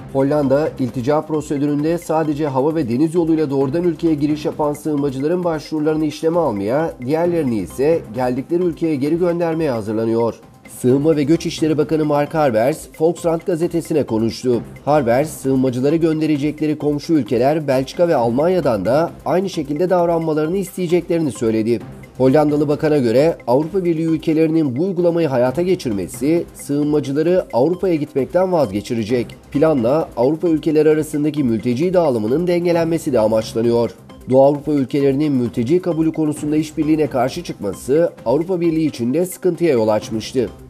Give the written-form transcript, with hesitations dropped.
Hollanda, iltica prosedüründe sadece hava ve deniz yoluyla doğrudan ülkeye giriş yapan sığınmacıların başvurularını işleme almaya, diğerlerini ise geldikleri ülkeye geri göndermeye hazırlanıyor. Sığınma ve Göç İşleri Bakanı Mark Harbers, Volkskrant gazetesine konuştu. Harbers, sığınmacıları gönderecekleri komşu ülkeler Belçika ve Almanya'dan da aynı şekilde davranmalarını isteyeceklerini söyledi. Hollandalı bakana göre Avrupa Birliği ülkelerinin bu uygulamayı hayata geçirmesi sığınmacıları Avrupa'ya gitmekten vazgeçirecek. Planla Avrupa ülkeleri arasındaki mülteci dağılımının dengelenmesi de amaçlanıyor. Doğu Avrupa ülkelerinin mülteci kabulü konusunda işbirliğine karşı çıkması Avrupa Birliği için de sıkıntıya yol açmıştı.